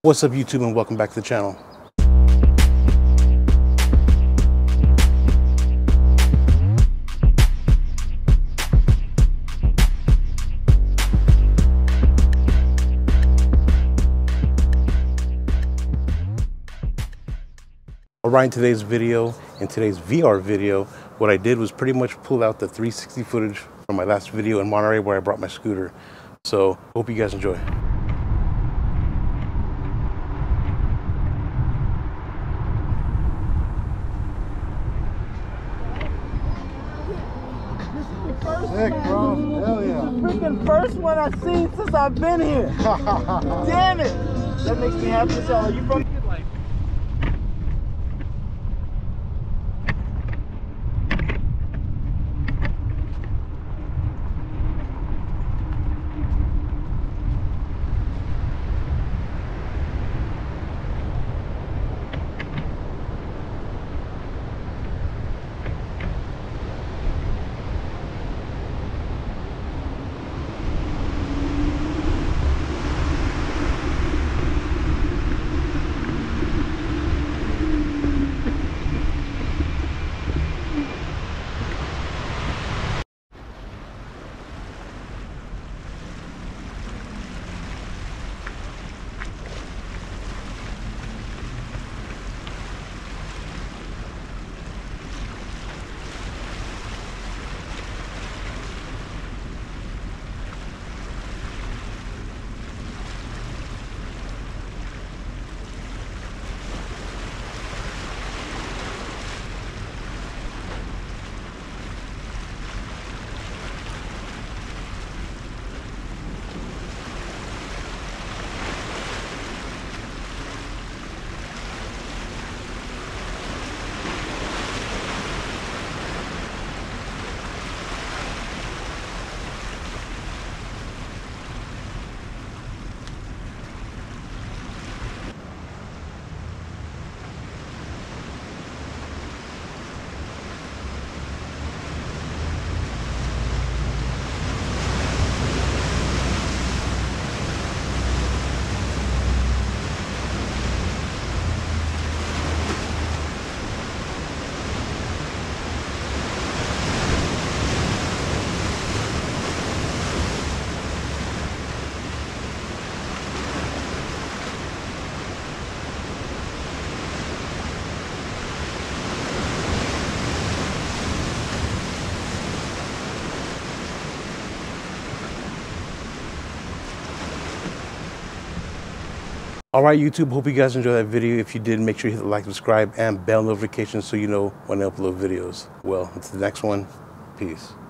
What's up YouTube, and welcome back to the channel. Alright, in today's VR video, what I did was pretty much pull out the 360 footage from my last video in Monterey where I brought my scooter. So hope you guys enjoy. Sick, bro. Hell yeah. Freaking first one I've seen since I've been here. Damn it. That makes me happy as hell. Are you from? Alright YouTube, hope you guys enjoyed that video. If you did, make sure you hit the like, subscribe, and bell notifications so you know when I upload videos. Well, until the next one, peace.